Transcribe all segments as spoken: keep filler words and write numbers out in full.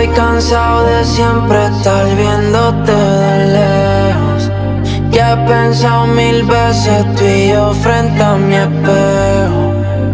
Estoy cansado de siempre estar viéndote de lejos. Ya he pensado mil veces tú y yo frente a mi espejo.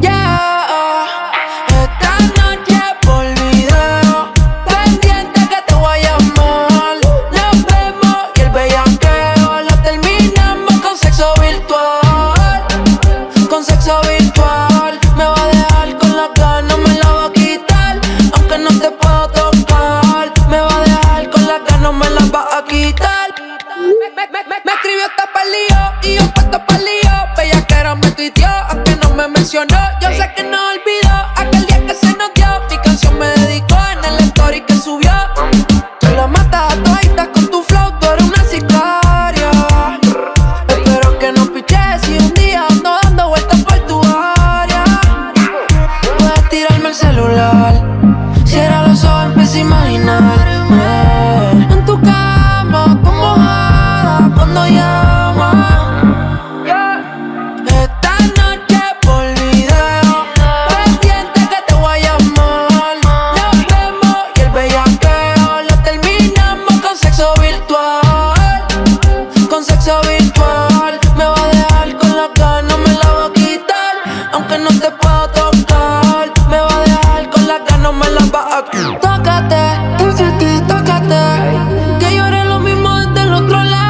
Me escribió hasta pa'l lío y yo puesto pa'l lío. Bellaquera me tuiteó, aunque no me mencionó. Yo sé que no olvidó aquel día que se nos dio. Mi canción me dedicó en el story que subió. Tú la matas a toditas con tu flow, tú eres una sicaria. Espero que no piches y un día ando dando vueltas por tu área. Puedes tirarme el celular, cierra los ojos, empieza a imaginarme en tu cama como cuando llama, yeah. Esta noche por video, pendiente que te voy a llamar. Nos vemos y el bellaqueo lo terminamos con sexo virtual. Con sexo virtual, me va a dejar con la gana, me la va a quitar. Aunque no te puedo tocar, me va a dejar con la gana, me la va a quitar. Tócate, tócate, tócate, que llore lo mismo desde el otro lado.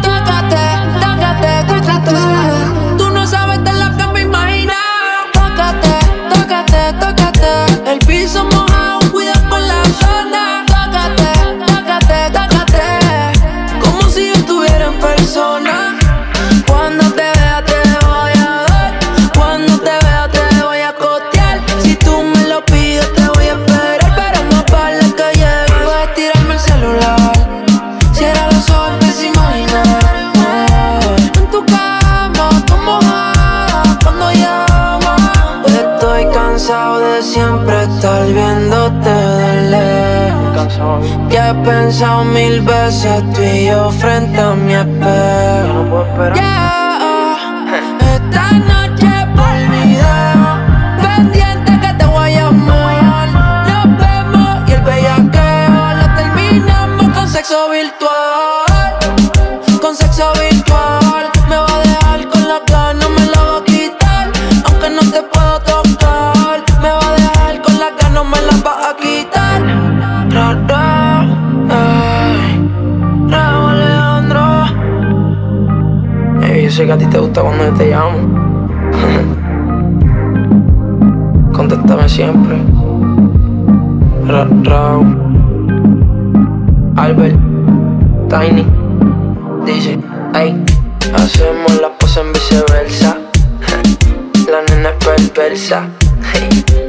Tú no sabes de lo que me imagino. Tócate, tócate, tócate. El piso mojado, cuida con la zona. Tócate, tócate, tócate. Como si yo estuviera en persona. Cuando te vea te voy a dar. Cuando te vea te voy a costear. Si tú me lo pides te voy a esperar. Pero no vale que llegue. Puedes tirarme el celular, cierra los ojos, empieza a imaginar. De siempre estar viéndote de lejos. Ya he pensado mil veces tú y yo frente a mi espejo. Yeah. Esta noche por video, pendiente que te voy a llamar. Nos vemos y el bellaqueo lo terminamos con sexo virtual. Con sexo virtual, me va a dejar con la gana, me la va a quitar. Aunque no te puedo tocar, me va a dejar con la gana, me la va a quitar. Rauw, ey, Rauw, Alejandro. Ey, yo sé que a ti te gusta cuando yo te llamo. Contéstame siempre. Rauw, Albert, Tiny, dice, ey, hacemos las cosas en viceversa. La nena es perversa. Hey.